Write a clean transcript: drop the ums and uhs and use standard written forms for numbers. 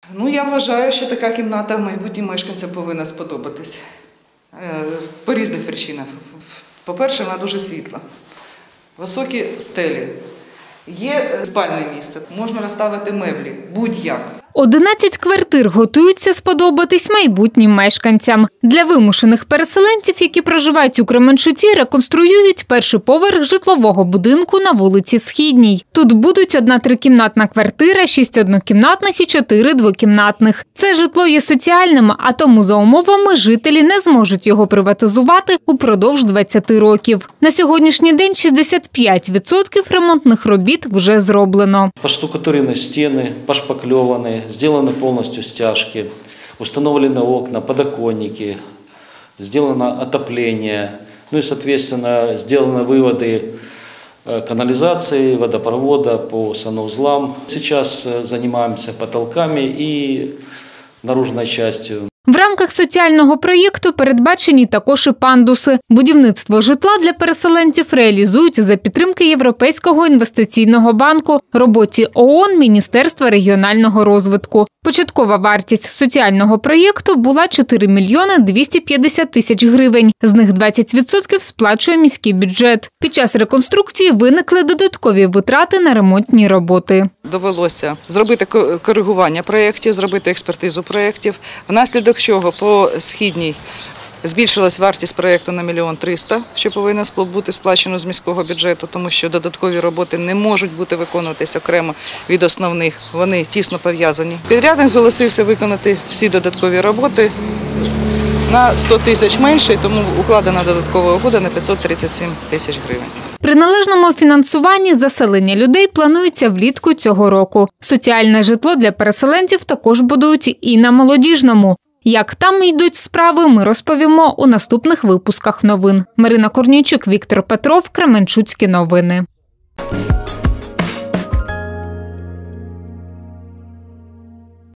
Я вважаю, що така кімната майбутнім мешканцям повинна сподобатись. По різних причинах. По-перше, вона дуже світла. Високі стелі. Є спальне місце, можна розставити меблі, будь-як. 11 квартир готуються сподобатись майбутнім мешканцям. Для вимушених переселенців, які проживають у Кременчуці, реконструюють перший поверх житлового будинку на вулиці Східній. Тут будуть 1 трикімнатна квартира, 6 однокімнатних і 4 двокімнатних. Це житло є соціальним, а тому за умовами жителі не зможуть його приватизувати упродовж 20 років. На сьогоднішній день 65% ремонтних робіт вже зроблено. Поштукатурені стіни, пошпакльовані. Сделаны полностью стяжки, установлены окна, подоконники, сделано отопление, и, соответственно, сделаны выводы канализации, водопровода по санузлам. Сейчас занимаемся потолками и наружной частью. В рамках соціального проєкту передбачені також і пандуси. Будівництво житла для переселенців реалізують за підтримки Європейського інвестиційного банку, роботі ООН, Міністерства регіонального розвитку. Початкова вартість соціального проєкту була 4 мільйони 250 тисяч гривень. З них 20% сплачує міський бюджет. Під час реконструкції виникли додаткові витрати на ремонтні роботи. Довелося зробити коригування проєктів, зробити експертизу проєктів, внаслідок чого по Східній збільшилась вартість проєкту на 1 300 000, що повинно бути сплачено з міського бюджету, тому що додаткові роботи не можуть бути виконуватися окремо від основних, вони тісно пов'язані. Підрядник зголосився виконати всі додаткові роботи на 100 тисяч менше, тому укладена додаткова угода на 537 тисяч гривень. При належному фінансуванні заселення людей планується влітку цього року. Соціальне житло для переселенців також будують і на Молодіжному. Як там йдуть справи, ми розповімо у наступних випусках новин. Марина Корнійчук, Віктор Петров, Кременчуцькі новини.